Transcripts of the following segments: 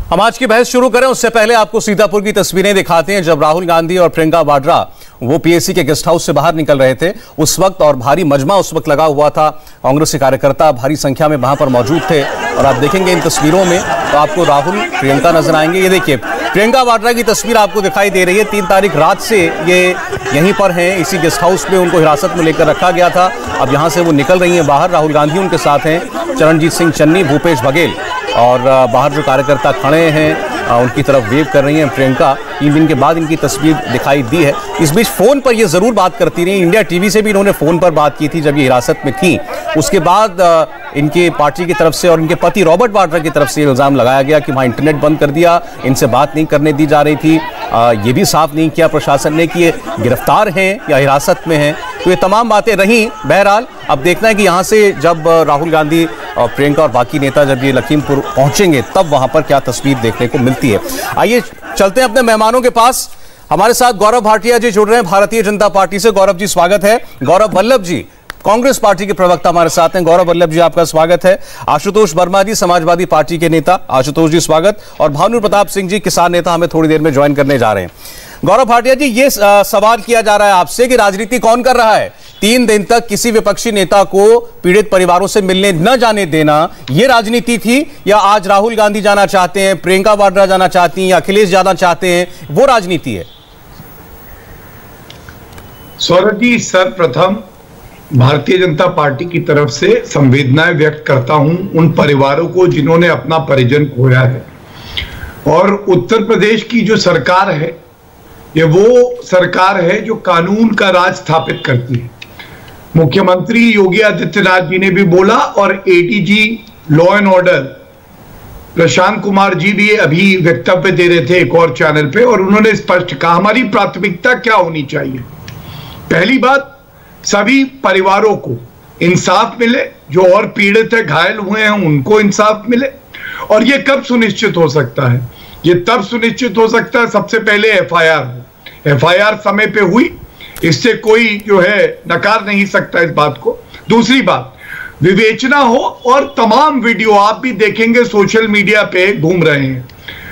हम आज की बहस शुरू करें उससे पहले आपको सीतापुर की तस्वीरें दिखाते हैं जब राहुल गांधी और प्रियंका वाड्रा वो पीएसी के गेस्ट हाउस से बाहर निकल रहे थे उस वक्त, और भारी मजमा उस वक्त लगा हुआ था। कांग्रेस के कार्यकर्ता भारी संख्या में वहां पर मौजूद थे और आप देखेंगे इन तस्वीरों में तो आपको राहुल प्रियंका नजर आएंगे। ये देखिए प्रियंका वाड्रा की तस्वीर आपको दिखाई दे रही है। 3 तारीख रात से ये यहीं पर हैं, इसी गेस्ट हाउस में उनको हिरासत में लेकर रखा गया था। अब यहाँ से वो निकल रही हैं बाहर। राहुल गांधी उनके साथ हैं, चरणजीत सिंह चन्नी, भूपेश बघेल और बाहर जो कार्यकर्ता खड़े हैं उनकी तरफ वेव कर रही हैं प्रियंका। 3 दिन के बाद इनकी तस्वीर दिखाई दी है। इस बीच फोन पर ये जरूर बात करती रही। इंडिया टीवी से भी इन्होंने फोन पर बात की थी जब ये हिरासत में थी। उसके बाद इनके पार्टी की तरफ से और इनके पति रॉबर्ट वाड्रा की तरफ से इल्जाम लगाया गया कि वहां इंटरनेट बंद कर दिया, इनसे बात नहीं करने दी जा रही थी। ये भी साफ नहीं किया प्रशासन ने कि ये गिरफ्तार हैं या हिरासत में हैं। तो ये तमाम बातें रहीं। बहरहाल अब देखना है कि यहाँ से जब राहुल गांधी और प्रियंका और बाकी नेता जब ये लखीमपुर पहुंचेंगे तब वहां पर क्या तस्वीर देखने को मिलती है। आइए चलते हैं अपने मेहमानों के पास। हमारे साथ गौरव भाटिया जी जुड़ रहे हैं भारतीय जनता पार्टी से। गौरव जी स्वागत है। गौरव वल्लभ जी कांग्रेस पार्टी के प्रवक्ता हमारे साथ हैं। गौरव वल्लभ जी आपका स्वागत है। आशुतोष वर्मा जी समाजवादी पार्टी के नेता, आशुतोष जी स्वागत। और भानु प्रताप सिंह जी किसान नेता हमें थोड़ी देर में ज्वाइन करने जा रहे हैं। गौरव भाटिया जी ये सवाल किया जा रहा है आपसे कि राजनीति कौन कर रहा है? 3 दिन तक किसी विपक्षी नेता को पीड़ित परिवारों से मिलने न जाने देना, ये राजनीति थी या आज राहुल गांधी जाना चाहते हैं, प्रियंका वाड्रा जाना चाहती हैं या अखिलेश जाना चाहते हैं, वो राजनीति है? सौरभ जी, सर्वप्रथम भारतीय जनता पार्टी की तरफ से संवेदनाएं व्यक्त करता हूं उन परिवारों को जिन्होंने अपना परिजन खोया है। और उत्तर प्रदेश की जो सरकार है ये वो सरकार है जो कानून का राज स्थापित करती है। मुख्यमंत्री योगी आदित्यनाथ जी ने भी बोला और ADG law and order Prashant Kumar ji भी अभी वक्तव्य दे रहे थे एक और चैनल पे, और उन्होंने स्पष्ट कहा हमारी प्राथमिकता क्या होनी चाहिए। पहली बात, सभी परिवारों को इंसाफ मिले, जो और पीड़ित है, घायल हुए हैं, उनको इंसाफ मिले। और ये कब सुनिश्चित हो सकता है? ये तब सुनिश्चित हो सकता है सबसे पहले एफआईआर समय पे हुई, इससे कोई जो है नकार नहीं सकता इस बात को। दूसरी बात, विवेचना हो और तमाम वीडियो आप भी देखेंगे सोशल मीडिया पे घूम रहे हैं,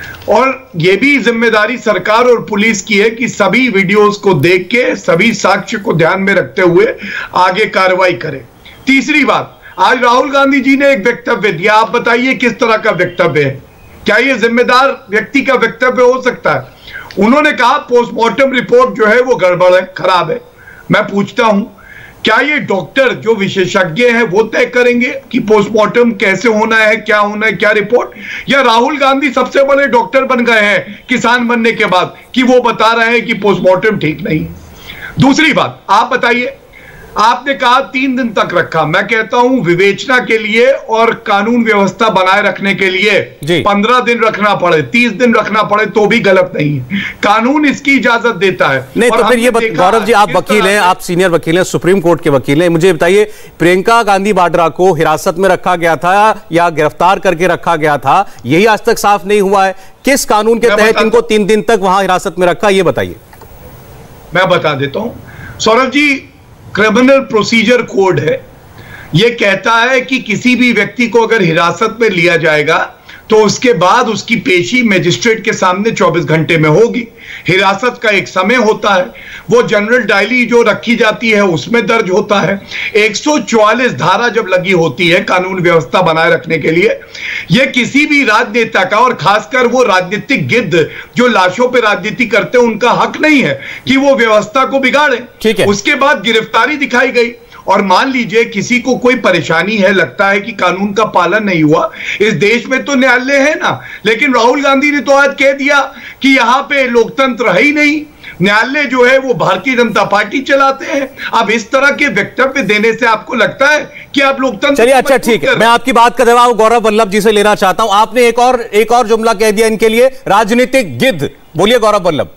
और यह भी जिम्मेदारी सरकार और पुलिस की है कि सभी वीडियोस को देख के सभी साक्ष्य को ध्यान में रखते हुए आगे कार्रवाई करें। तीसरी बात, आज राहुल गांधी जी ने एक वक्तव्य दिया, आप बताइए किस तरह का वक्तव्य है? क्या यह जिम्मेदार व्यक्ति का वक्तव्य हो सकता है? उन्होंने कहा पोस्टमार्टम रिपोर्ट जो है वो गड़बड़ है, खराब है। मैं पूछता हूं, क्या ये डॉक्टर जो विशेषज्ञ हैं वो तय करेंगे कि पोस्टमार्टम कैसे होना है, क्या होना है, क्या रिपोर्ट? या राहुल गांधी सबसे बड़े डॉक्टर बन गए हैं किसान बनने के बाद कि वो बता रहे हैं कि पोस्टमार्टम ठीक नहीं? दूसरी बात, आप बताइए, आपने कहा 3 दिन तक रखा। मैं कहता हूं विवेचना के लिए और कानून व्यवस्था बनाए रखने के लिए 15 दिन रखना पड़े, 30 दिन रखना पड़े तो भी गलत नहीं है। कानून इसकी इजाजत देता है। नहीं तो फिर ये गौरव जी, आप वकील हैं, आप सीनियर वकील हैं, सुप्रीम कोर्ट के वकील हैं, मुझे बताइए प्रियंका गांधी वाड्रा को हिरासत में रखा गया था या गिरफ्तार करके रखा गया था, यही आज तक साफ नहीं हुआ है। किस कानून के तहत इनको 3 दिन तक वहां हिरासत में रखा, ये बताइए। मैं बता देता हूं Saurabh ji, criminal procedure code है, यह कहता है कि किसी भी व्यक्ति को अगर हिरासत में लिया जाएगा तो उसके बाद उसकी पेशी मजिस्ट्रेट के सामने 24 घंटे में होगी। हिरासत का एक समय होता है, वो जनरल डायरी जो रखी जाती है उसमें दर्ज होता है। 144 धारा जब लगी होती है कानून व्यवस्था बनाए रखने के लिए, यह किसी भी राजनेता का, और खासकर वो राजनीतिक गिद्ध जो लाशों पे राजनीति करते हैं, उनका हक नहीं है कि वो व्यवस्था को बिगाड़े। उसके बाद गिरफ्तारी दिखाई गई, और मान लीजिए किसी को कोई परेशानी है, लगता है कि कानून का पालन नहीं हुआ, इस देश में तो न्यायालय है ना। लेकिन राहुल गांधी ने तो आज कह दिया कि यहां पे लोकतंत्र है ही नहीं, न्यायालय जो है वो भारतीय जनता पार्टी चलाते हैं। अब इस तरह के वक्तव्य देने से आपको लगता है कि आप लोकतंत्र? चलिए अच्छा ठीक है, मैं आपकी बात का जवाब गौरव वल्लभ जी से लेना चाहता हूं। आपने एक और जुमला कह दिया इनके लिए, राजनीतिक गिद्ध। बोलिए गौरव वल्लभ।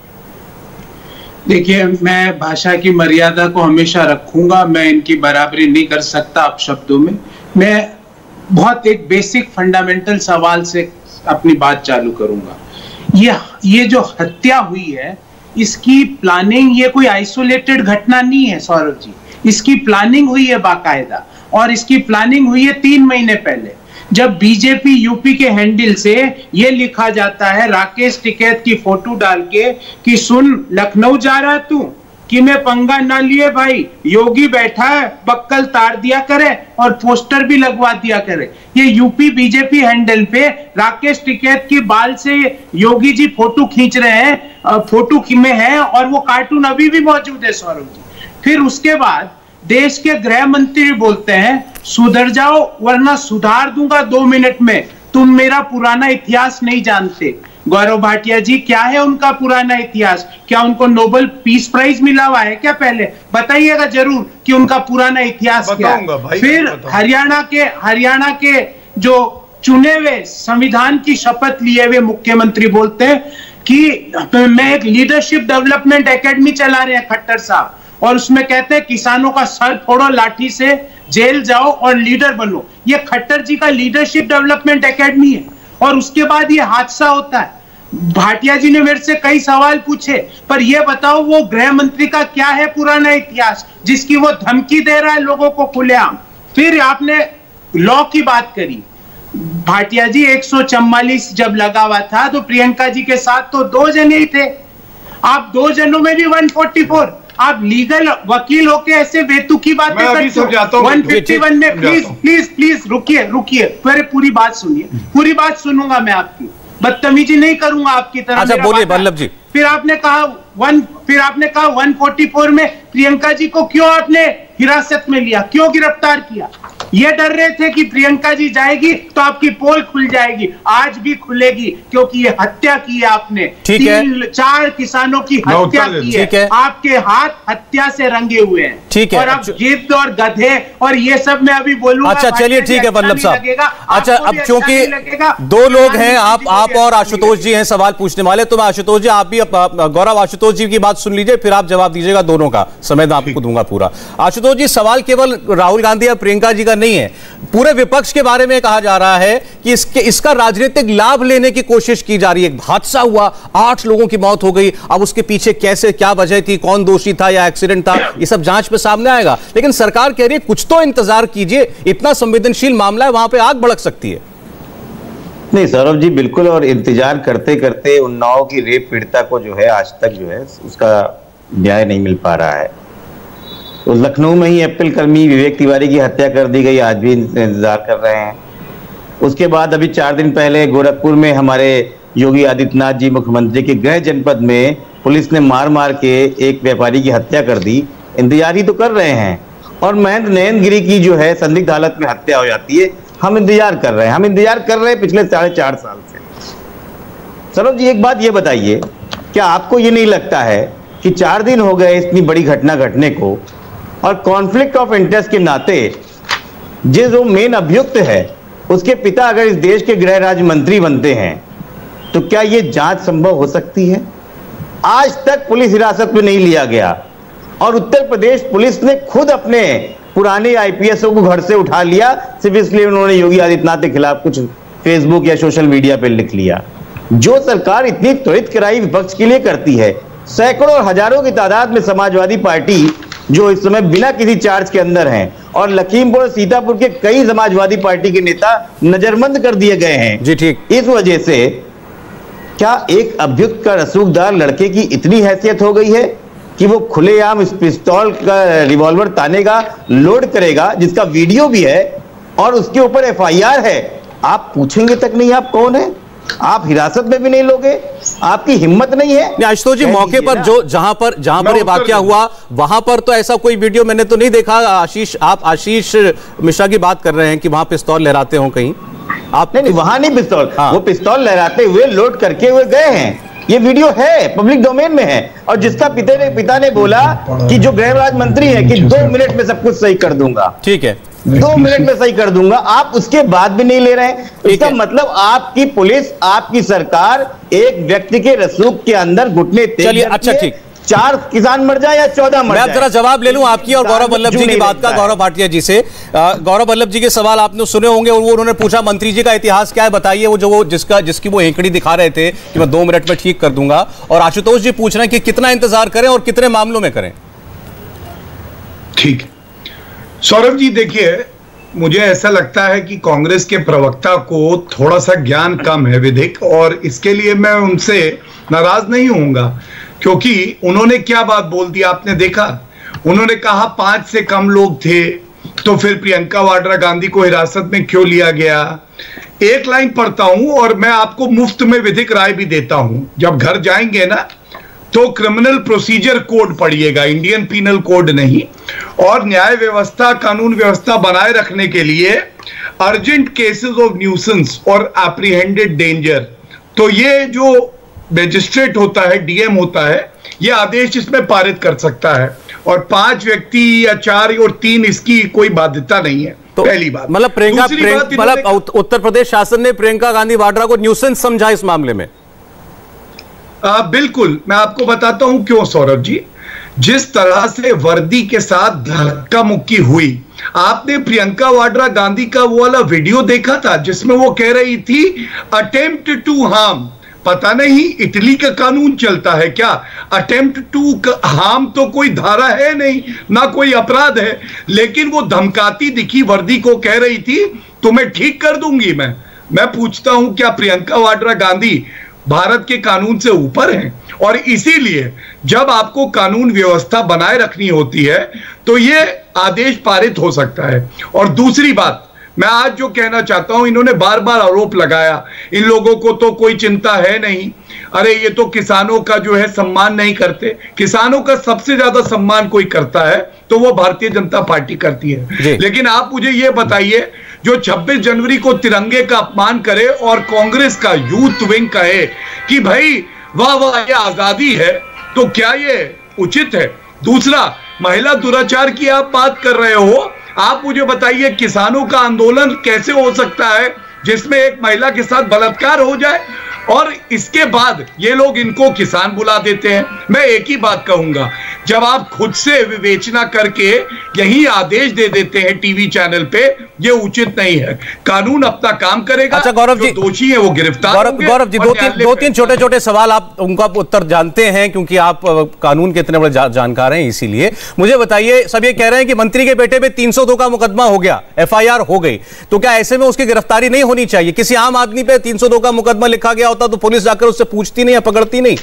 देखिए, मैं भाषा की मर्यादा को हमेशा रखूंगा, मैं इनकी बराबरी नहीं कर सकता अपशब्दों में। मैं बहुत एक बेसिक फंडामेंटल सवाल से अपनी बात चालू करूंगा। ये जो हत्या हुई है, इसकी प्लानिंग, ये कोई आइसोलेटेड घटना नहीं है सौरभ जी, इसकी प्लानिंग हुई है बाकायदा, और इसकी प्लानिंग हुई है 3 महीने पहले। जब बीजेपी यूपी के हैंडल से ये लिखा जाता है राकेश टिकैत की फोटो डाल के कि सुन लखनऊ जा रहा तू कि मैं पंगा ना लिए भाई, योगी बैठा है बक्कल तार दिया करे और पोस्टर भी लगवा दिया करे। ये यूपी बीजेपी हैंडल पे राकेश टिकैत की बाल से योगी जी फोटो खींच रहे हैं, फोटो में है और वो कार्टून अभी भी मौजूद है सौरभ जी। फिर उसके बाद देश के गृह मंत्री बोलते हैं सुधर जाओ वरना सुधार दूंगा 2 मिनट में, तुम मेरा पुराना इतिहास नहीं जानते। गौरव भाटिया जी, क्या है उनका पुराना इतिहास? क्या उनको नोबेल पीस प्राइज मिला हुआ है क्या? पहले बताइएगा जरूर कि उनका पुराना इतिहास क्या है। फिर हरियाणा के जो चुने हुए संविधान की शपथ लिए हुए मुख्यमंत्री बोलते हैं कि मैं एक लीडरशिप डेवलपमेंट एकेडमी चला रहे हैं खट्टर साहब, और उसमें कहते हैं किसानों का सर फोड़ो लाठी से, जेल जाओ और लीडर बनो। ये खट्टर जी का लीडरशिप डेवलपमेंट एकेडमी है। और उसके बाद ये हादसा होता है। भाटिया जी ने मेरे से कई सवाल पूछे, पर ये बताओ वो गृह मंत्री का क्या है पुराना इतिहास जिसकी वो धमकी दे रहा है लोगों को खुलेआम। फिर आपने लॉ की बात करी भाटिया जी, 144 जब लगा हुआ था तो प्रियंका जी के साथ तो 2 जने ही थे, आप 2 जनों में भी 144। आप लीगल वकील होके ऐसे बेतुकी बातें करते हो। 151 में प्लीज रुकिए मेरे पूरी बात सुनिए, पूरी बात सुनूंगा मैं आपकी, बदतमीजी नहीं करूंगा आपकी तरह। अच्छा बोलिए बल्लभ जी। फिर आपने कहा 144 में प्रियंका जी को क्यों आपने हिरासत में लिया, क्यों गिरफ्तार किया? ये डर रहे थे कि प्रियंका जी जाएगी तो आपकी पोल खुल जाएगी। आज भी खुलेगी क्योंकि ये हत्या की है आपने, 3-4 किसानों की हत्या की है, आपके हाथ हत्या से रंगे हुए हैं। ठीक है, और अब गिद्ध और गधे और ये सब मैं अभी बोलूंगा। अच्छा चलिए ठीक है बल्लभ साहब। अच्छा अब चूंकि 2 लोग हैं, आप और आशुतोष जी हैं सवाल पूछने वाले, तो मैं आशुतोष जी आप भी गौरव आशुतोष जी की बात सुन लीजिए, फिर आप जवाब दीजिएगा। दोनों का समय मैं आपको दूंगा पूरा। आशुतोष जी, सवाल केवल राहुल गांधी या प्रियंका जी का नहीं है, पूरे विपक्ष के बारे में कहा जा रहा है कि इसका राजनीतिक लाभ लेने की कोशिश की जा रही है। हादसा हुआ, 8 लोगों की मौत हो गई, अब उसके पीछे कैसे क्या वजह थी, कौन दोषी था या एक्सीडेंट था, ये सब जांच में सामने आएगा। लेकिन सरकार कह रही है कुछ तो इंतजार कीजिए, इतना संवेदनशील मामला है, वहां पे आग भड़क सकती है। नहीं सौरभ जी, बिल्कुल, और इंतजार करते करते उन्नाव की रेप पीड़िता को जो है आज तक जो है उसका न्याय नहीं मिल पा रहा है। तो लखनऊ में ही एप्पल कर्मी विवेक तिवारी की हत्या कर दी गई, आज भी इंतजार कर रहे हैं। उसके बाद अभी 4 दिन पहले गोरखपुर में हमारे योगी आदित्यनाथ जी मुख्यमंत्री के गृह जनपद में पुलिस ने मार के एक व्यापारी की हत्या कर दी। इंतजार ही तो कर रहे हैं। और महेंद्र नयनगिरी की जो है संदिग्ध हालत में हत्या हो जाती है, हम इंतजार कर रहे हैं, पिछले 4.5 साल से। सौरभ जी, एक बात ये बताइए, क्या आपको ये नहीं लगता है कि 4 दिन हो गए इतनी बड़ी घटना घटने को, और कॉन्फ्लिक्ट ऑफ इंटरेस्ट के नाते जो मेन अभियुक्त है उसके पिता अगर इस देश के गृह राज्य मंत्री बनते हैं तो क्या यह जांच संभव हो सकती है? आज तक पुलिस हिरासत में नहीं लिया गया, और उत्तर प्रदेश पुलिस ने खुद अपने पुराने आईपीएसओ को घर से उठा लिया सिर्फ इसलिए उन्होंने योगी आदित्यनाथ के खिलाफ कुछ फेसबुक या सोशल मीडिया पर लिख लिया। जो सरकार इतनी त्वरित कार्रवाई विपक्ष के लिए करती है, सैकड़ों और हजारों की तादाद में समाजवादी पार्टी जो इस समय बिना किसी चार्ज के अंदर हैं, और लखीमपुर और सीतापुर के कई समाजवादी पार्टी के नेता नजरबंद कर दिए गए हैं जी। ठीक, इस वजह से क्या एक अभियुक्त का रसूखदार लड़के की इतनी हैसियत हो गई है कि वो खुलेआम इस पिस्तौल का रिवॉल्वर तानेगा, लोड करेगा, जिसका वीडियो भी है और उसके ऊपर एफआईआर है? आप पूछेंगे तक नहीं आप कौन है, आप हिरासत में भी नहीं लोगे, आपकी हिम्मत नहीं है। आशुतोष जी, मौके पर जहां पर ये वाकया हुआ वहां पर तो ऐसा कोई वीडियो मैंने तो नहीं देखा। आप आशीष मिश्रा की बात कर रहे हैं कि वहां पिस्तौल लहराते हो कहीं? आप नहीं, वहां नहीं पिस्तौल, वो पिस्तौल लहराते हुए लोड करके हुए गए हैं। ये वीडियो है, पब्लिक डोमेन में है, और जिसका पिता ने बोला कि जो गृह राज्य मंत्री है कि 2 मिनट में सब कुछ सही कर दूंगा। ठीक है, 2 मिनट में सही कर दूंगा, आप उसके बाद भी नहीं ले रहे हैं। इसका मतलब आपकी पुलिस, आपकी सरकार एक व्यक्ति के रसूख के अंदर घुटने तेज। चलिए, अच्छा ठीक, 4 किसान मर जाए या 14 मर जाए। मैं जरा जवाब ले लूं आपकी और गौरव वल्लभ जी की बात का, गौरव भाटिया जी से। गौरव वल्लभ जी के सवाल आपने सुने होंगे, और वो उन्होंने पूछा मंत्री जी का इतिहास क्या है बताइए, जिसकी वो हेकड़ी दिखा रहे थे कि मैं 2 मिनट में ठीक कर दूंगा। और आशुतोष जी पूछ रहे हैं कि कितना इंतजार करें और कितने मामलों में करें। ठीक, सौरभ जी देखिए, मुझे ऐसा लगता है कि कांग्रेस के प्रवक्ता को थोड़ा सा ज्ञान कम है विधिक, और इसके लिए मैं उनसे नाराज नहीं होऊंगा, क्योंकि उन्होंने क्या बात बोल दी आपने देखा। उन्होंने कहा 5 से कम लोग थे, तो फिर प्रियंका वाड्रा गांधी को हिरासत में क्यों लिया गया। एक लाइन पढ़ता हूं और मैं आपको मुफ्त में विधिक राय भी देता हूं। जब घर जाएंगे ना तो क्रिमिनल प्रोसीजर कोड पढ़िएगा, इंडियन पीनल कोड नहीं। और न्याय व्यवस्था, कानून व्यवस्था बनाए रखने के लिए अर्जेंट केसेस ऑफ न्यूसेंस और एप्रीहेंडेड डेंजर, तो ये जो मजिस्ट्रेट होता है, डीएम होता है, ये आदेश इसमें पारित कर सकता है। और 5 व्यक्ति या 4 और 3 इसकी कोई बाध्यता नहीं है। तो पहली बात, मतलब उत्तर प्रदेश शासन ने प्रियंका गांधी वाड्रा को न्यूसेंस समझा इस मामले में। बिल्कुल, मैं आपको बताता हूं क्यों सौरभ जी। जिस तरह से वर्दी के साथ धक्का मुक्की हुई, आपने प्रियंका वाड्रा गांधी का वो वाला वीडियो देखा था जिसमें वो कह रही थी अटेम्प्ट टू हार्म। पता नहीं इटली का कानून चलता है क्या? अटेम्प्ट टू हार्म तो कोई धारा है नहीं, ना कोई अपराध है, लेकिन वो धमकाती दिखी, वर्दी को कह रही थी तुम्हें ठीक कर दूंगी मैं पूछता हूं क्या प्रियंका वाड्रा गांधी भारत के कानून से ऊपर है? और इसीलिए जब आपको कानून व्यवस्था बनाए रखनी होती है तो ये आदेश पारित हो सकता है। और दूसरी बात, मैं आज जो कहना चाहता हूं, इन्होंने बार बार आरोप लगाया इन लोगों को तो कोई चिंता है नहीं, अरे ये तो किसानों का जो है सम्मान नहीं करते। किसानों का सबसे ज्यादा सम्मान कोई करता है तो वो भारतीय जनता पार्टी करती है। लेकिन आप मुझे ये बताइए, जो 26 जनवरी को तिरंगे का अपमान करे और कांग्रेस का यूथ विंग कहे कि भाई वाह वाह ये आजादी है, तो क्या ये उचित है? दूसरा, महिला दुराचार की आप बात कर रहे हो, आप मुझे बताइए किसानों का आंदोलन कैसे हो सकता है जिसमें एक महिला के साथ बलात्कार हो जाए? और इसके बाद ये लोग इनको किसान बुला देते हैं। मैं एक ही बात कहूंगा, जब आप खुद से विवेचना करके यही आदेश दे देते हैं टीवी चैनल पे, ये उचित नहीं है। कानून अपना काम करेगा। अच्छा गौरव जी, दोषी है वो गिरफ्तार होंगे। गौरव जी, दो तीन छोटे छोटे सवाल, आप उनका उत्तर जानते हैं क्योंकि आप कानून के इतने बड़े जानकार हैं, इसीलिए मुझे बताइए। सब ये कह रहे हैं कि मंत्री के बेटे पे 302 का मुकदमा हो गया, FIR हो गई, तो क्या ऐसे में उसकी गिरफ्तारी नहीं होनी चाहिए? किसी आम आदमी पे 302 का मुकदमा लिखा गया होता तो पुलिस जाकर उससे पूछती नहीं या पकड़ती नहीं?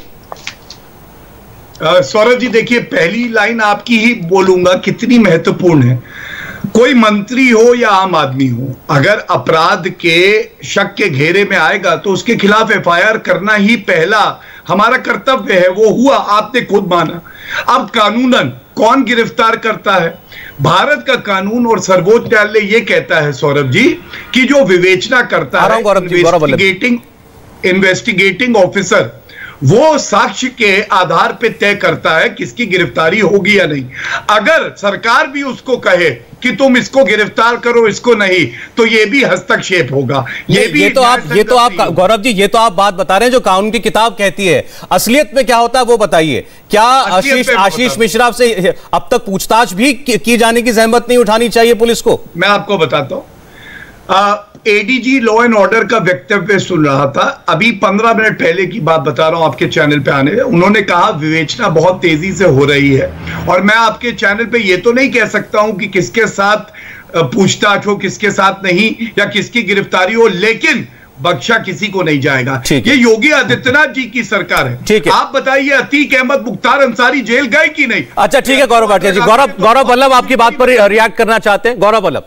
सौरभ जी देखिए, पहली लाइन आपकी ही बोलूंगा कितनी महत्वपूर्ण है। कोई मंत्री हो या आम आदमी हो, अगर अपराध के शक के घेरे में आएगा तो उसके खिलाफ FIR करना ही पहला हमारा कर्तव्य है। वो हुआ, आपने खुद माना। अब कानूनन कौन गिरफ्तार करता है? भारत का कानून और सर्वोच्च न्यायालय ये कहता है सौरभ जी कि जो विवेचना करता है इन्वेस्टिगेटिंग ऑफिसर, वो साक्ष्य के आधार पे तय करता है किसकी गिरफ्तारी होगी या नहीं। अगर सरकार भी उसको कहे कि तुम इसको गिरफ्तार करो, इसको नहीं, तो ये भी हस्तक्षेप होगा। ये तो आप गौरव जी, ये तो आप बात बता रहे हैं जो कानून की किताब कहती है। असलियत में क्या होता है वो बताइए। क्या आशीष मिश्रा से अब तक पूछताछ भी की जाने की जहमत नहीं उठानी चाहिए पुलिस को? मैं आपको बताता हूं, एडीजी लॉ एंड ऑर्डर का वक्तव्य सुन रहा था अभी 15 मिनट पहले की बात बता रहा हूं आपके चैनल पे आने। उन्होंने कहा विवेचना बहुत तेजी से हो रही है, और मैं आपके चैनल पे ये तो नहीं कह सकता हूं कि किसके साथ पूछताछ हो, किसके साथ नहीं, या किसकी गिरफ्तारी हो, लेकिन बख्शा किसी को नहीं जाएगा। ये योगी आदित्यनाथ जी की सरकार है। आप बताइए अतीक अहमद, मुख्तार अंसारी जेल गए कि नहीं? अच्छा ठीक है गौरव भाटिया जी। गौरव वल्लभ आपकी बात पर रिएक्ट करना चाहते हैं। गौरव वल्लभ।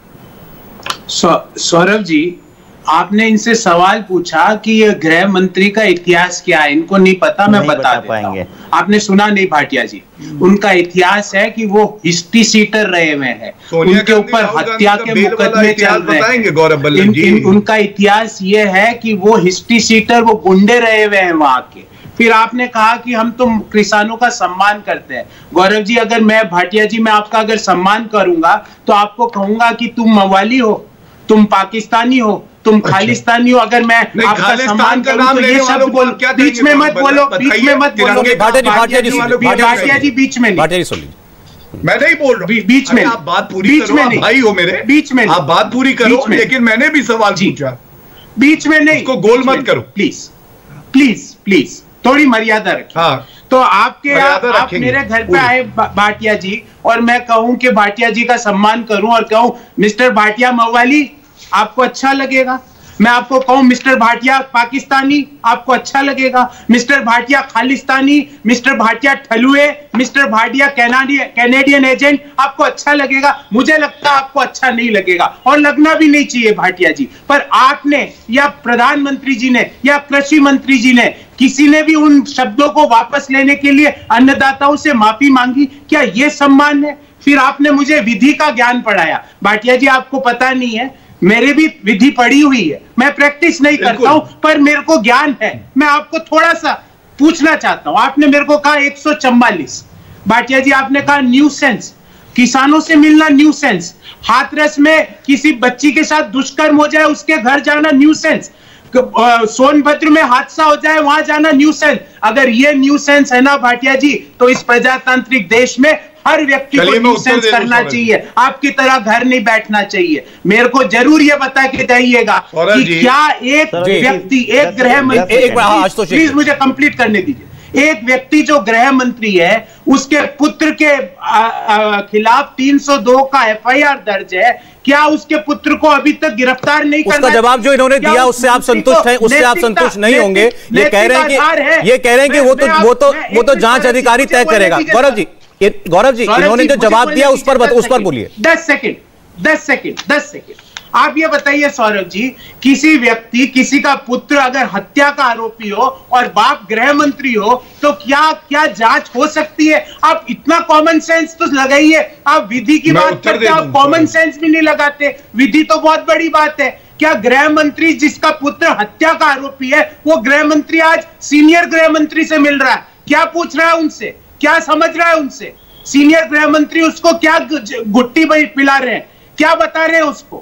सौरभ जी, आपने इनसे सवाल पूछा कि ये गृह मंत्री का इतिहास क्या है, इनको नहीं पता, मैं बता पाएंगे। आपने सुना नहीं भाटिया जी, उनका इतिहास है कि वो हिस्ट्री सीटर रहे हुए हैं, उनके ऊपर हत्या के मुकदमे चल रहे हैं। उनका इतिहास ये है कि वो हिस्ट्री सीटर, वो गुंडे रहे हुए हैं वहां के। फिर आपने कहा कि हम तुम किसानों का सम्मान करते हैं। गौरव जी, अगर मैं भाटिया जी, मैं आपका अगर सम्मान करूंगा तो आपको कहूंगा कि तुम मवाली हो, तुम पाकिस्तानी हो, तुम खालिस्तानी हो। अगर मैं आपका सम्मान करूं तो ये शब्द बोलो, बीच में मत बोलो, बीच में मत बोलो। भाटिया जी बीच में नहीं, मैं नहीं बोल रहा, बीच में आप बात पूरी करो, आप भाई हो मेरे, बीच में आप बात पूरी करो, लेकिन मैंने भी सवाल पूछा, बीच में नहीं, उसको गोल मत करो प्लीज प्लीज प्लीज, थोड़ी मर्यादा रखिए। हाँ, तो आप मेरे घर पे आए भाटिया जी, और मैं कहूं कि भाटिया जी का सम्मान करूं और कहूं मिस्टर भाटिया मवाली, आपको अच्छा लगेगा? मैं आपको कहूं मिस्टर भाटिया पाकिस्तानी, आपको अच्छा लगेगा? मिस्टर भाटिया खालिस्तानी, मिस्टर भाटिया ठलुए, मिस्टर भाटिया कैनेडियन एजेंट, आपको अच्छा लगेगा? मुझे लगता है आपको अच्छा नहीं लगेगा, और लगना भी नहीं चाहिए भाटिया जी। पर आपने या प्रधानमंत्री जी ने या कृषि मंत्री जी ने, किसी ने भी उन शब्दों को वापस लेने के लिए अन्नदाताओं से माफी मांगी? क्या यह सम्मान है? फिर आपने मुझे विधि का ज्ञान पढ़ाया। भाटिया जी, आपको पता नहीं है, मेरे भी विधि पढ़ी हुई है, मैं प्रैक्टिस नहीं करता हूं, पर मेरे को ज्ञान है। मैं आपको थोड़ा सा पूछना चाहता हूं। आपने मेरे को कहा 144, भाटिया जी आपने कहा न्यूसेंस, किसानों से मिलना न्यूसेंस, हाथरस में किसी बच्ची के साथ दुष्कर्म हो जाए उसके घर जाना न्यूसेंस, सोनभद्र में हादसा हो जाए वहां जाना न्यूसेंस। अगर ये न्यूसेंस है ना भाटिया जी, तो इस प्रजातांत्रिक देश में हर व्यक्ति को न्यूसेंस करना चाहिए, आपकी तरह घर नहीं बैठना चाहिए। मेरे को जरूर ये बता के जाइएगा कि क्या एक व्यक्ति, एक गृह मंत्री, प्लीज मुझे कंप्लीट करने दीजिए, एक व्यक्ति जो गृह मंत्री है उसके पुत्र के खिलाफ 302 का एफआईआर दर्ज है, क्या उसके पुत्र को अभी तक गिरफ्तार नहीं करना? उसका जवाब जो इन्होंने दिया उससे आप संतुष्ट हैं? उससे आप संतुष्ट नहीं होंगे? ये कह रहे हैं कि वो तो जांच अधिकारी तय करेगा। गौरव जी इन्होंने जो जवाब दिया उस पर बोलिए। 10 सेकंड आप ये बताइए सौरभ जी, किसी व्यक्ति, किसी का पुत्र अगर हत्या का आरोपी हो और बाप गृह मंत्री हो तो क्या जांच हो सकती है? आप इतना कॉमन सेंस तो लगाइए। आप विधि की बात करते हैं, आप कॉमन सेंस भी नहीं लगाते। विधि तो बहुत बड़ी बात है। क्या गृह मंत्री जिसका पुत्र हत्या का आरोपी है, वो गृह मंत्री आज सीनियर गृह मंत्री से मिल रहा है? क्या पूछ रहा है उनसे? क्या समझ रहा है उनसे? सीनियर गृह मंत्री उसको क्या गुट्टी पिला रहे हैं? क्या बता रहे हैं उसको?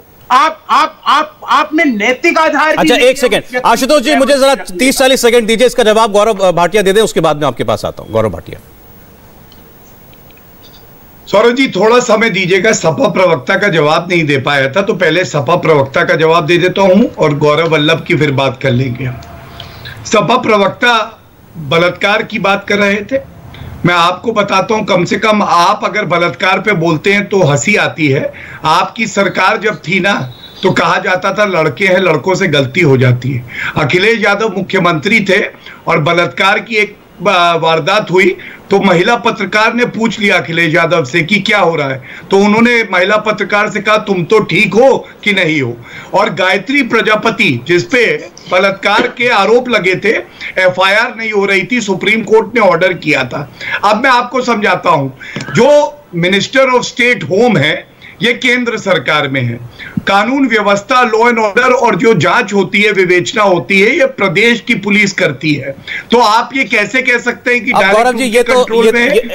आप में नैतिक आधार। अच्छा, एक सेकंड आशुतोष जी, मुझे जरा 30-40 सेकंड दीजिए, इसका जवाब गौरव भाटिया दे दे, उसके बाद में आपके पास आता हूं। गौरव भाटिया। सौरभ जी थोड़ा समय दीजिएगा, सपा प्रवक्ता का जवाब नहीं दे पाया था, तो पहले सपा प्रवक्ता का जवाब दे देता हूं और गौरव वल्लभ की फिर बात कर लेंगे। सपा प्रवक्ता बलात्कार की बात कर रहे थे। मैं आपको बताता हूं, कम से कम आप अगर बलात्कार पे बोलते हैं तो हंसी आती है। आपकी सरकार जब थी ना तो कहा जाता था लड़के हैं, लड़कों से गलती हो जाती है। अखिलेश यादव मुख्यमंत्री थे और बलात्कार की एक वारदात हुई तो महिला पत्रकार ने पूछ लिया अखिलेश यादव से कि क्या हो रहा है, तो उन्होंने महिला पत्रकार से कहा तुम तो ठीक हो कि नहीं हो। और गायत्री प्रजापति जिसपे बलात्कार के आरोप लगे थे, एफआईआर नहीं हो रही थी, सुप्रीम कोर्ट ने ऑर्डर किया था। अब मैं आपको समझाता हूं, जो मिनिस्टर ऑफ स्टेट होम है ये केंद्र सरकार में है, कानून व्यवस्था, लॉ एंड ऑर्डर और जो जांच होती है, विवेचना होती है, ये प्रदेश की पुलिस करती है। तो आप ये कैसे कह सकते हैं कि गौरव जी ये तो कोई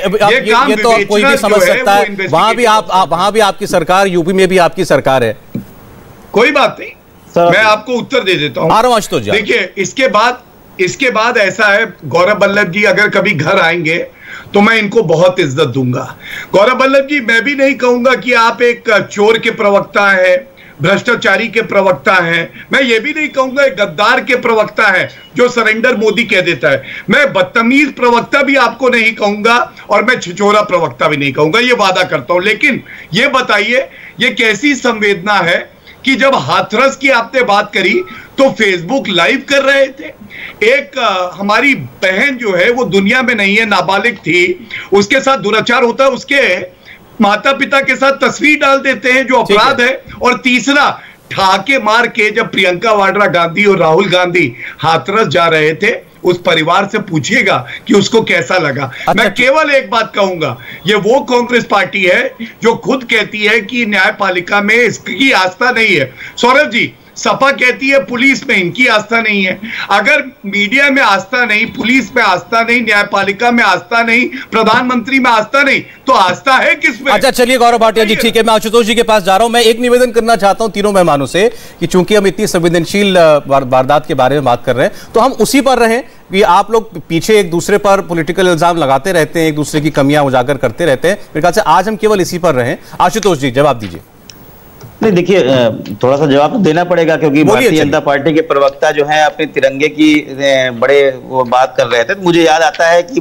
भी समझ सकता है, वहां भी आपकी सरकार, यूपी में भी आपकी सरकार है, कोई बात नहीं, मैं आपको उत्तर दे देता हूं। देखिए इसके बाद ऐसा है, गौरव वल्लभ जी अगर कभी घर आएंगे तो मैं इनको बहुत इज्जत दूंगा। गौरव वल्लभ जी, मैं भी नहीं कहूंगा कि आप एक चोर के प्रवक्ता हैं, भ्रष्टाचारी के प्रवक्ता हैं, मैं ये भी नहीं कहूंगा एक गद्दार के प्रवक्ता हैं जो सरेंडर मोदी कह देता है। मैं बदतमीज प्रवक्ता भी आपको नहीं कहूंगा और मैं छिछोरा प्रवक्ता भी नहीं कहूंगा, ये वादा करता हूं। लेकिन ये बताइए ये कैसी संवेदना है कि जब हाथरस की आपने बात करी तो फेसबुक लाइव कर रहे थे। एक हमारी बहन जो है वो दुनिया में नहीं है, नाबालिग थी, उसके साथ दुराचार होता है, उसके माता पिता के साथ तस्वीर डाल देते हैं जो अपराध है। और तीसरा, ठाके मार के जब प्रियंका वाड्रा गांधी और राहुल गांधी हाथरस जा रहे थे, उस परिवार से पूछिएगा कि उसको कैसा लगा। मैं केवल एक बात कहूंगा, ये वो कांग्रेस पार्टी है जो खुद कहती है कि न्यायपालिका में इसकी आस्था नहीं है। सौरभ जी, सपा कहती है पुलिस में इनकी आस्था नहीं है। अगर मीडिया में आस्था नहीं, पुलिस में आस्था नहीं, न्यायपालिका में आस्था नहीं, प्रधानमंत्री में आस्था नहीं, तो आस्था है किसमें? अच्छा चलिए गौरव भाटिया जी, ठीक है, मैं आशुतोष जी के पास जा रहा हूं। मैं एक निवेदन करना चाहता हूं तीनों मेहमानों से कि चूंकि हम इतनी संवेदनशील वारदात के बारे में बात कर रहे हैं तो हम उसी पर रहें कि आप लोग पीछे एक दूसरे पर पॉलिटिकल इल्जाम लगाते रहते हैं, एक दूसरे की कमियां उजागर करते रहते हैं। मेरे ख्याल से आज हम केवल इसी पर रहें। आशुतोष जी जवाब दीजिए। नहीं, देखिए थोड़ा सा जवाब तो देना पड़ेगा क्योंकि भारतीय जनता पार्टी के प्रवक्ता जो है अपने तिरंगे की बड़े वो बात कर रहे थे। मुझे याद आता है कि वो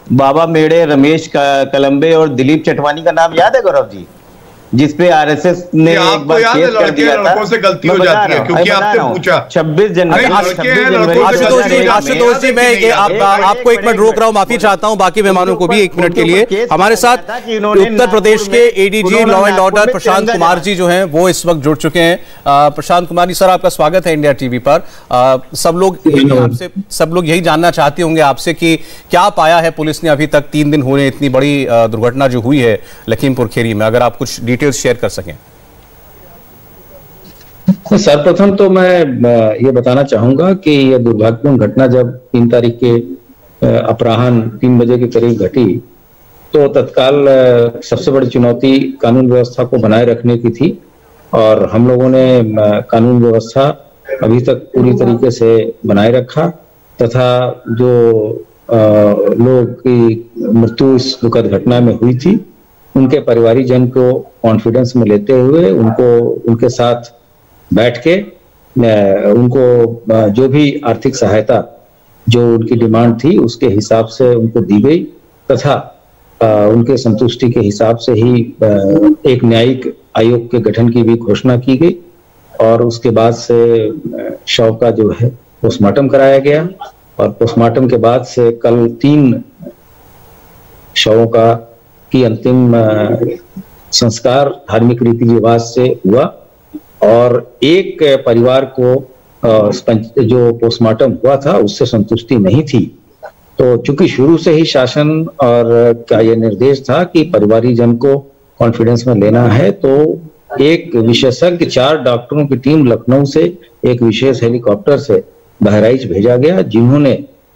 बाबा मेड़े, रमेश कलम्बे और दिलीप चटवानी का नाम याद है गौरव जी? जिसपे आरएसएस ने एक बार केस कर दिया था। लड़कों से गलती हो जाती है क्योंकि आपने पूछा 26 जनवरी। आशुतोष जी, मैं आपको एक मिनट रोक रहा हूं, माफी चाहता हूं बाकी मेहमानों को भी 1 मिनट के लिए। हमारे साथ उत्तर प्रदेश के ADG law and order Prashant Kumar ji जो हैं वो इस वक्त जुड़ चुके हैं। प्रशांत कुमार जी सर, आपका स्वागत है इंडिया टीवी पर। सब लोग यही जानना चाहते होंगे आपसे कि क्या पाया है पुलिस ने अभी तक, 3 दिन हुए इतनी बड़ी दुर्घटना जो हुई है लखीमपुर खीरी में, अगर आप कुछ डिटेल्स शेयर कर सकें। सर्वप्रथम तो मैं ये बताना चाहूंगा कि यह दुर्भाग्यपूर्ण घटना जब 3 तारीख के अपराह्न 3 बजे के करीब घटी तो तत्काल सबसे बड़ी चुनौती कानून व्यवस्था को बनाए रखने की थी और हम लोगों ने कानून व्यवस्था अभी तक पूरी तरीके से बनाए रखा तथा जो लोग की मृत्यु इस दुखद घटना में हुई थी उनके परिवारीजन को कॉन्फिडेंस में लेते हुए उनके साथ बैठ के उनको जो भी आर्थिक सहायता जो उनकी डिमांड थी उसके हिसाब से उनको दी गई तथा उनके संतुष्टि के हिसाब से ही एक न्यायिक आयोग के गठन की भी घोषणा की गई और उसके बाद से शव का जो है पोस्टमार्टम कराया गया और पोस्टमार्टम के बाद से कल 3 शवों का की अंतिम संस्कार धार्मिक रीति रिवाज से हुआ और एक परिवार को जो पोस्टमार्टम हुआ था उससे संतुष्टि नहीं थी। तो चूंकि शुरू से ही शासन और का यह निर्देश था कि परिवारीजन को कॉन्फिडेंस में लेना है तो एक विशेषज्ञ 4 डॉक्टरों की टीम लखनऊ से एक विशेष हेलीकॉप्टर से बहराइच भेजा गया जिन्होंने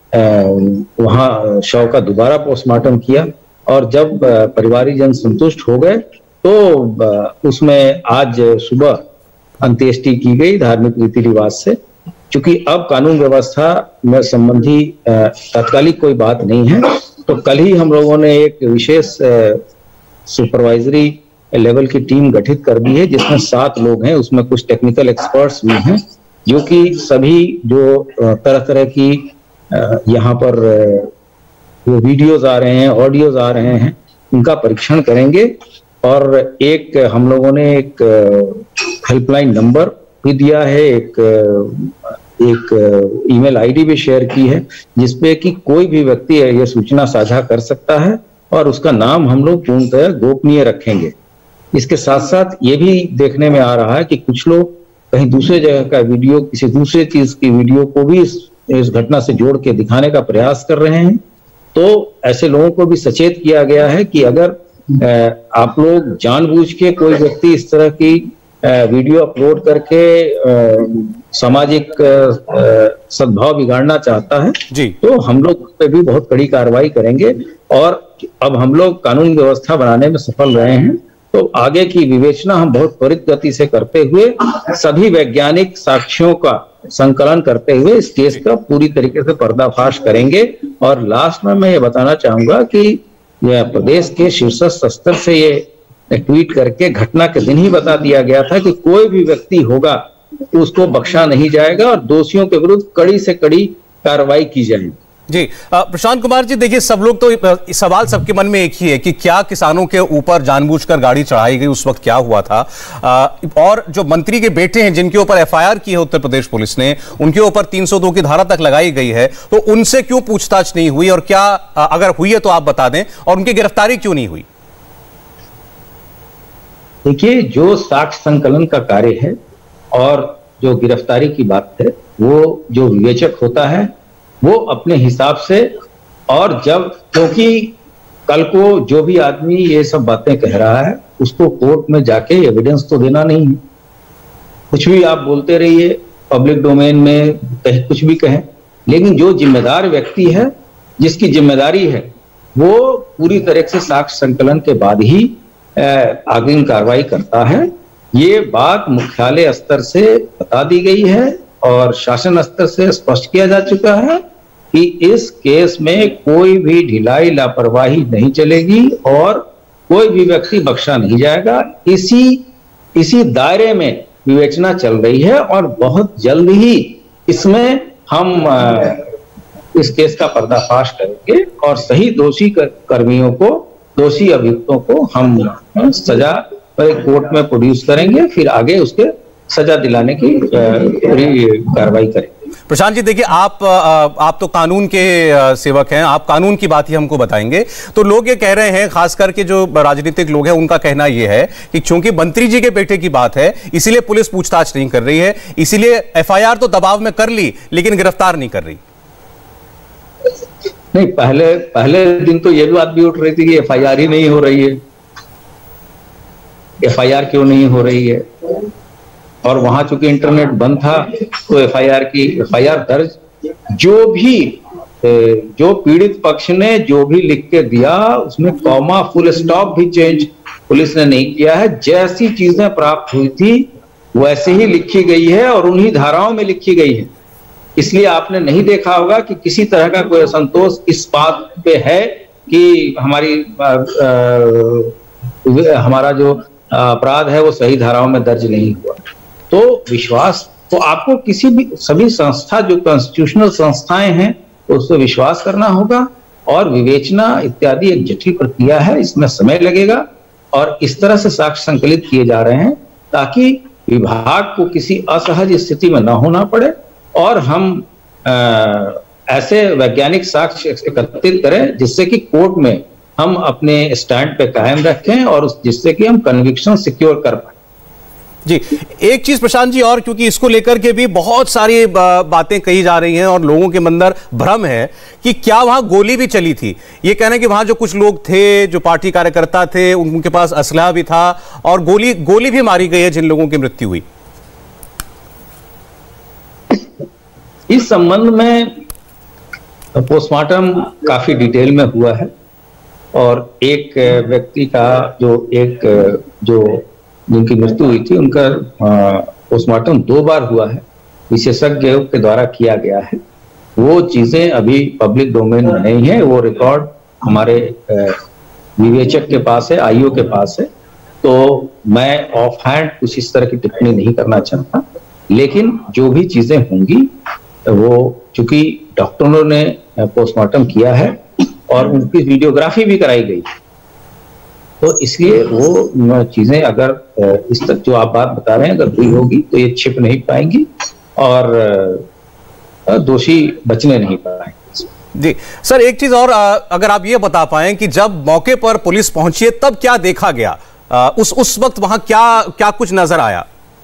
वहां शव का दोबारा पोस्टमार्टम किया और जब परिवारीजन संतुष्ट हो गए तो उसमें आज सुबह अंत्येष्टि की गई धार्मिक रीति रिवाज से। चूंकि अब कानून व्यवस्था में संबंधी तात्कालिक कोई बात नहीं है तो कल ही हम लोगों ने एक विशेष सुपरवाइजरी लेवल की टीम गठित कर दी है जिसमें 7 लोग हैं, उसमें कुछ टेक्निकल एक्सपर्ट्स भी हैं जो कि सभी जो तरह तरह की यहाँ पर जो वीडियोज आ रहे हैं, ऑडियोज आ रहे हैं, उनका परीक्षण करेंगे और एक हम लोगों ने एक हेल्पलाइन नंबर भी दिया है, एक ईमेल आईडी भी शेयर की है जिसपे कि कोई भी व्यक्ति यह सूचना साझा कर सकता है और उसका नाम हम लोग पूर्णतः गोपनीय रखेंगे। इसके साथ साथ ये भी देखने में आ रहा है कि कुछ लोग कहीं दूसरे जगह का वीडियो, किसी दूसरे चीज की वीडियो को भी इस घटना से जोड़ के दिखाने का प्रयास कर रहे हैं। तो ऐसे लोगों को भी सचेत किया गया है कि अगर आप लोग जानबूझ के कोई व्यक्ति इस तरह की वीडियो अपलोड करके सामाजिक सद्भाव बिगाड़ना चाहता है जी, तो हम लोग पे भी बहुत कड़ी कार्रवाई करेंगे और अब हम लोग कानून व्यवस्था बनाने में सफल रहे हैं तो आगे की विवेचना हम बहुत त्वरित गति से करते हुए सभी वैज्ञानिक साक्ष्यों का संकलन करते हुए इस केस का पूरी तरीके से पर्दाफाश करेंगे। और लास्ट में मैं ये बताना चाहूंगा कि यह प्रदेश के शीर्षस्थ स्तर से ये ट्वीट करके घटना के दिन ही बता दिया गया था कि कोई भी व्यक्ति होगा तो उसको बख्शा नहीं जाएगा और दोषियों के विरुद्ध कड़ी से कड़ी कार्रवाई की जाएगी। जी प्रशांत कुमार जी, देखिए सब लोग तो सवाल सबके मन में एक ही है कि क्या किसानों के ऊपर जानबूझकर गाड़ी चढ़ाई गई, उस वक्त क्या हुआ था? और जो मंत्री के बेटे हैं जिनके ऊपर एफआईआर की है उत्तर प्रदेश पुलिस ने, उनके ऊपर 302 की धारा तक लगाई गई है, तो उनसे क्यों पूछताछ नहीं हुई और क्या अगर हुई है तो आप बता दें, और उनकी गिरफ्तारी क्यों नहीं हुई? देखिए, जो साक्ष्य संकलन का कार्य है और जो गिरफ्तारी की बात है वो जो विवेचक होता है वो अपने हिसाब से, और जब क्योंकि कल को जो भी आदमी ये सब बातें कह रहा है उसको कोर्ट में जाके एविडेंस तो देना नहीं है। कुछ भी आप बोलते रहिए, पब्लिक डोमेन में कहीं कुछ भी कहें, लेकिन जो जिम्मेदार व्यक्ति है, जिसकी जिम्मेदारी है, वो पूरी तरह से साक्ष्य संकलन के बाद ही आगे कार्रवाई करता है। ये बात मुख्यालय स्तर से बता दी गई है और शासन स्तर से स्पष्ट किया जा चुका है कि इस केस में कोई भी ढिलाई लापरवाही नहीं चलेगी और कोई भी व्यक्ति बख्शा नहीं जाएगा। इसी दायरे में विवेचना चल रही है और बहुत जल्द ही इसमें हम इस केस का पर्दाफाश करेंगे और सही दोषी कर्मियों को, दोषी अभियुक्तों को हम सजा कोर्ट में प्रोड्यूस करेंगे, फिर आगे उसके सजा दिलाने की पूरी कार्रवाई करेंगे। प्रशांत जी देखिए, आप तो कानून के सेवक हैं, आप कानून की बात ही हमको बताएंगे। तो लोग ये कह रहे हैं, खास करके जो राजनीतिक लोग हैं, उनका कहना यह है कि चूंकि मंत्री जी के बेटे की बात है, इसीलिए पुलिस पूछताछ नहीं कर रही है, इसीलिए एफआईआर तो दबाव में कर ली लेकिन गिरफ्तार नहीं कर रही। नहीं, पहले दिन तो ये भी बात भी उठ रही थी कि एफआईआर ही नहीं हो रही है। एफआईआर क्यों नहीं हो रही है? और वहां चूंकि इंटरनेट बंद था तो एफआईआर दर्ज, जो पीड़ित पक्ष ने जो भी लिख के दिया उसमें कॉमा फुल स्टॉप भी चेंज पुलिस ने नहीं किया है। जैसी चीजें प्राप्त हुई थी वैसे ही लिखी गई है और उन्हीं धाराओं में लिखी गई है। इसलिए आपने नहीं देखा होगा कि किसी तरह का कोई असंतोष इस बात पे है कि हमारा जो अपराध है वो सही धाराओं में दर्ज नहीं हुआ। तो विश्वास तो आपको किसी भी सभी संस्था जो कॉन्स्टिट्यूशनल संस्थाएं हैं उस पर विश्वास करना होगा, और विवेचना इत्यादि एक जटिल प्रक्रिया है, इसमें समय लगेगा। और इस तरह से साक्ष्य संकलित किए जा रहे हैं ताकि विभाग को किसी असहज स्थिति में न होना पड़े और हम ऐसे वैज्ञानिक साक्ष्य एकत्रित करें जिससे कि कोर्ट में हम अपने स्टैंड पे कायम रखें और जिससे कि हम कन्विक्शन सिक्योर कर पाए। जी, एक चीज प्रशांत जी, और क्योंकि इसको लेकर के भी बहुत सारी बातें कही जा रही हैं और लोगों के अंदर भ्रम है कि क्या वहां गोली भी चली थी। ये कहना है कि वहां जो कुछ लोग थे, जो पार्टी कार्यकर्ता थे, उनके पास असलहा भी था और गोली भी मारी गई है जिन लोगों की मृत्यु हुई। इस संबंध में पोस्टमार्टम काफी डिटेल में हुआ है और एक व्यक्ति का जिनकी मृत्यु हुई थी उनका पोस्टमार्टम 2 बार हुआ है, विशेषज्ञों के द्वारा किया गया है। वो चीजें अभी पब्लिक डोमेन में नहीं है, वो रिकॉर्ड हमारे विवेचक के पास है, आईओ के पास है। तो मैं ऑफ हैंड कुछ इस तरह की टिप्पणी नहीं करना चाहता, लेकिन जो भी चीजें होंगी वो चूंकि डॉक्टरों ने पोस्टमार्टम किया है और उनकी वीडियोग्राफी भी कराई गई, तो इसलिए वो चीजें अगर इस तक जो आप बात बता रहे हैं अगर हुई होगी तो ये छिप नहीं पाएंगी और दोषी बचने नहीं पाएंगे। जी सर, एक चीज और अगर आप ये बता पाएं कि जब मौके पर पुलिस पहुंची है तब क्या देखा गया, उस वक्त वहां क्या कुछ नजर आया?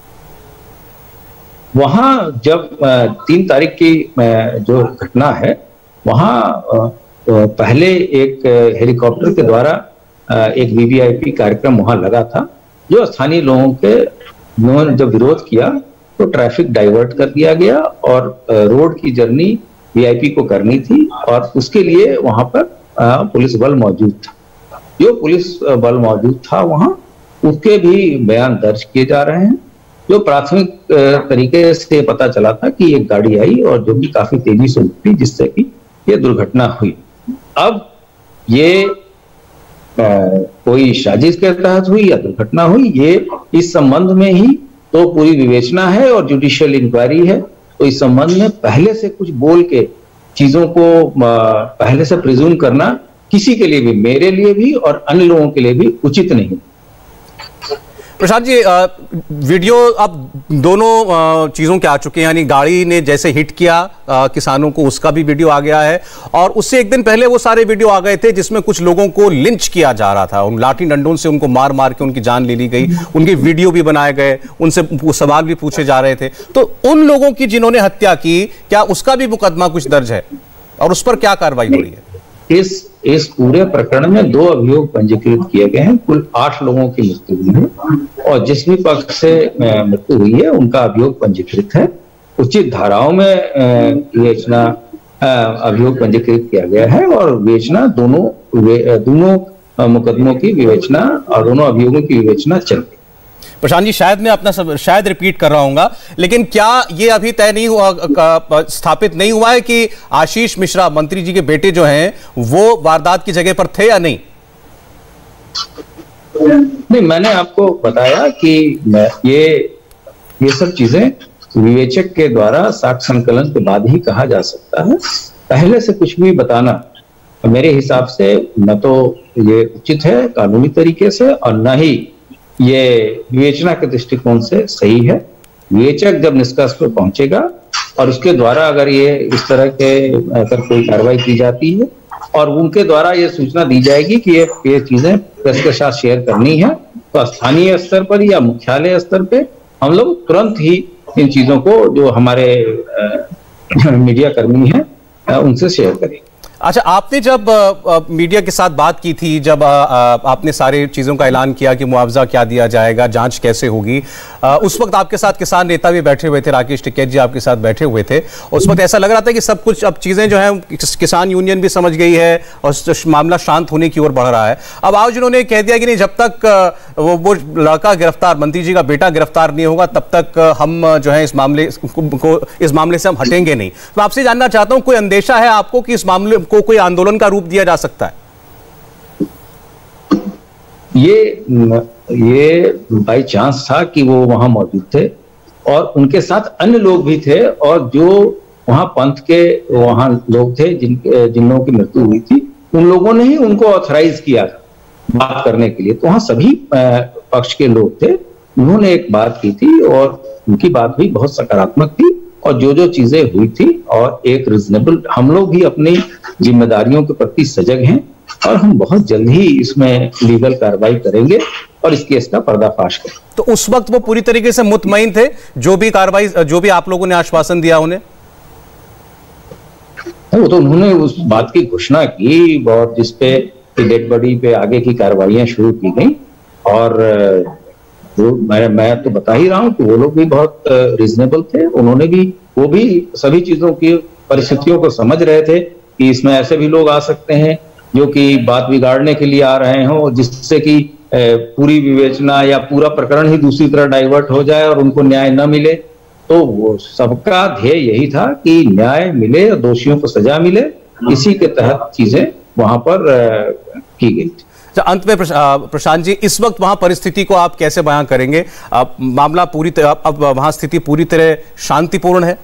वहां जब 3 तारीख की जो घटना है वहां पहले एक हेलीकॉप्टर के द्वारा एक वीवीआईपी कार्यक्रम वहां लगा था, जो स्थानीय लोगों के जब विरोध किया तो ट्रैफिक डाइवर्ट कर दिया गया और रोड की जर्नी वीआईपी को करनी थी और उसके लिए वहां पर पुलिस बल मौजूद था। जो पुलिस बल मौजूद था वहां उसके भी बयान दर्ज किए जा रहे हैं। जो प्राथमिक तरीके से पता चला था कि एक गाड़ी आई और जो कि काफी तेजी से उठी जिससे कि ये दुर्घटना हुई। अब ये कोई साजिश के तहत हुई या दुर्घटना हुई, ये इस संबंध में ही तो पूरी विवेचना है और जुडिशियल इंक्वायरी है। तो इस संबंध में पहले से कुछ बोल के चीजों को पहले से प्रिज्यूम करना किसी के लिए भी, मेरे लिए भी और अन्य लोगों के लिए भी उचित नहीं। प्रशांत जी, वीडियो अब दोनों चीजों के आ चुके हैं, यानी गाड़ी ने जैसे हिट किया किसानों को उसका भी वीडियो आ गया है और उससे एक दिन पहले वो सारे वीडियो आ गए थे जिसमें कुछ लोगों को लिंच किया जा रहा था, उन लाठी डंडों से उनको मार मार के उनकी जान ले ली गई, उनके वीडियो भी बनाए गए, उनसे सवाल भी पूछे जा रहे थे। तो उन लोगों की जिन्होंने हत्या की, क्या उसका भी मुकदमा कुछ दर्ज है और उस पर क्या कार्रवाई हो रही है? इस पूरे प्रकरण में 2 अभियोग पंजीकृत किए गए हैं। कुल 8 लोगों की मृत्यु हुई है और जिस भी पक्ष से मृत्यु हुई है उनका अभियोग पंजीकृत है। उचित धाराओं में विवेचना अभियोग पंजीकृत किया गया है और विवेचना दोनों मुकदमों की विवेचना और दोनों अभियोगों की विवेचना चल रही है। प्रशांत जी, शायद मैं अपना शायद रिपीट कर रहा हूंगा, लेकिन क्या ये अभी तय नहीं हुआ, स्थापित नहीं हुआ है कि आशीष मिश्रा मंत्री जी के बेटे जो हैं वो वारदात की जगह पर थे या नहीं? नहीं, मैंने आपको बताया कि ये सब चीजें विवेचक के द्वारा साक्ष्य संकलन के बाद ही कहा जा सकता है पहले से कुछ भी बताना मेरे हिसाब से न तो ये उचित है कानूनी तरीके से, और न ही ये विवेचना के दृष्टिकोण से सही है। विवेचक जब निष्कर्ष पर पहुंचेगा और उसके द्वारा अगर ये इस तरह के अगर कोई कार्रवाई की जाती है और उनके द्वारा ये सूचना दी जाएगी कि ये चीजें प्रेस के साथ शेयर करनी है, तो स्थानीय स्तर पर या मुख्यालय स्तर पे हम लोग तुरंत ही इन चीजों को जो हमारे मीडिया कर्मी हैं उनसे शेयर करेंगे। अच्छा, आपने जब मीडिया के साथ बात की थी, जब आपने सारी चीज़ों का ऐलान किया कि मुआवजा क्या दिया जाएगा, जांच कैसे होगी, उस वक्त आपके साथ किसान नेता भी बैठे हुए थे, राकेश टिकैत जी आपके साथ बैठे हुए थे। उस वक्त ऐसा लग रहा था कि सब कुछ अब चीज़ें जो हैं किसान यूनियन भी समझ गई है और मामला शांत होने की ओर बढ़ रहा है। अब आज उन्होंने कह दिया कि नहीं, जब तक वो लड़का गिरफ्तार, मंत्री जी का बेटा गिरफ्तार नहीं होगा तब तक हम जो है इस मामले से हम हटेंगे नहीं। तो आपसे जानना चाहता हूं, कोई अंदेशा है आपको कि इस मामले को कोई आंदोलन का रूप दिया जा सकता है? ये बाई चांस था कि वो वहां मौजूद थे और उनके साथ अन्य लोग भी थे, और जो वहां पंथ के वहां लोग थे जिन लोगों की मृत्यु हुई थी, उन लोगों ने ही उनको ऑथराइज किया था बात करने के लिए। तो वहां सभी पक्ष के लोग थे, उन्होंने एक बात की थी और उनकी बात भी बहुत सकारात्मक थी, और जो चीजें हुई थी और एक रिजनेबल, हम लोग भी अपनी जिम्मेदारियों के प्रति सजग हैं और हम बहुत जल्द ही इसमें लीगल कार्रवाई करेंगे और इस केस का पर्दाफाश करेंगे। तो उस वक्त वो पूरी तरीके से मुतमईन थे, जो भी आप लोगों ने आश्वासन दिया उन्हें? वो तो उन्होंने उस बात की घोषणा की और जिसपे डेड बॉडी पे आगे की कार्रवाइयां शुरू की गई, और मैं तो बता ही रहा हूं कि वो लोग भी बहुत रीजनेबल थे। वो भी सभी चीजों की परिस्थितियों को समझ रहे थे कि इसमें ऐसे भी लोग आ सकते हैं जो कि बात बिगाड़ने के लिए आ रहे हों, जिससे कि पूरी विवेचना या पूरा प्रकरण ही दूसरी तरह डाइवर्ट हो जाए और उनको न्याय न मिले। तो वो सबका ध्येय यही था कि न्याय मिले और दोषियों को सजा मिले, इसी के तहत चीजें वहां पर की गई थी। अंत में प्रशांत जी, इस वक्त वहां परिस्थिति को आप कैसे बयां करेंगे? मामला पूरी तरह, अब वहां स्थिति पूरी तरह शांतिपूर्ण है?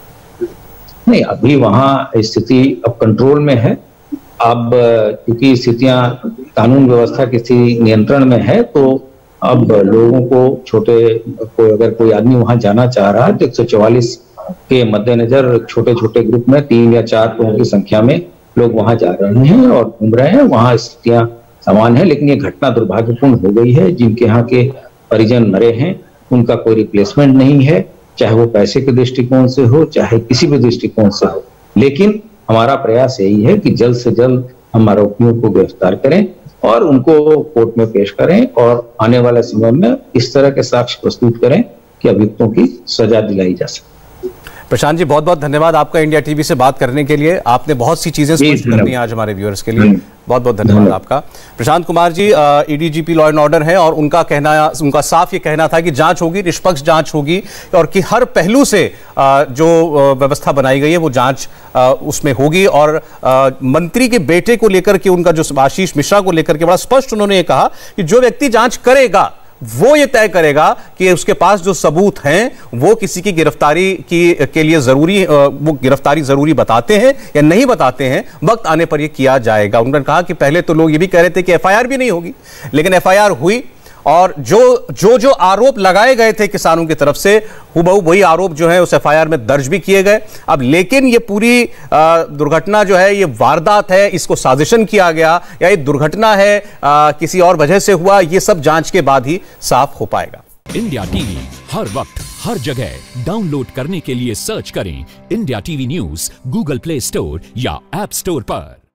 नहीं, अभी वहां स्थिति अब कंट्रोल में है। अब क्योंकि स्थितियां कानून व्यवस्था की स्थिति नियंत्रण में है, तो अब लोगों को अगर कोई आदमी वहां जाना चाह रहा है तो 144 के मद्देनजर छोटे छोटे ग्रुप में 3 या 4 लोगों की संख्या में लोग वहां जा रहे हैं और घूम रहे हैं। वहां स्थितियां समान है, लेकिन ये घटना दुर्भाग्यपूर्ण हो गई है। जिनके यहाँ के परिजन मरे हैं उनका कोई रिप्लेसमेंट नहीं है, चाहे वो पैसे के दृष्टिकोण से हो, चाहे किसी भी दृष्टिकोण से हो। लेकिन हमारा प्रयास यही है कि जल्द से जल्द हम आरोपियों को गिरफ्तार करें और उनको कोर्ट में पेश करें और आने वाले समय में इस तरह के साक्ष्य प्रस्तुत करें कि अभियुक्तों की सजा दिलाई जा सके। प्रशांत जी, बहुत बहुत धन्यवाद आपका इंडिया टीवी से बात करने के लिए। आपने बहुत सी चीजें स्पष्ट कर दी आज हमारे व्यूअर्स के लिए। बहुत बहुत धन्यवाद आपका। Prashant Kumar ji ADGP law and order हैं और उनका साफ ये कहना था कि जांच होगी, निष्पक्ष जांच होगी और कि हर पहलू से जो व्यवस्था बनाई गई है वो जांच उसमें होगी। और मंत्री के बेटे को लेकर के, उनका जो आशीष मिश्रा को लेकर के बड़ा स्पष्ट उन्होंने ये कहा कि जो व्यक्ति जांच करेगा वो ये तय करेगा कि उसके पास जो सबूत हैं वो किसी की गिरफ्तारी के लिए जरूरी, वो गिरफ्तारी जरूरी बताते हैं या नहीं बताते हैं, वक्त आने पर ये किया जाएगा। उन्होंने कहा कि पहले तो लोग ये भी कह रहे थे कि एफआईआर भी नहीं होगी, लेकिन एफआईआर हुई और जो आरोप लगाए गए थे किसानों की तरफ से, हुबहू वही आरोप जो है उस एफआईआर में दर्ज भी किए गए। अब लेकिन ये पूरी दुर्घटना जो है ये वारदात है, इसको साजिशन किया गया या ये दुर्घटना है किसी और वजह से हुआ, ये सब जांच के बाद ही साफ हो पाएगा। इंडिया टीवी हर वक्त हर जगह डाउनलोड करने के लिए सर्च करें India TV news Google Play Store या ऐप स्टोर पर।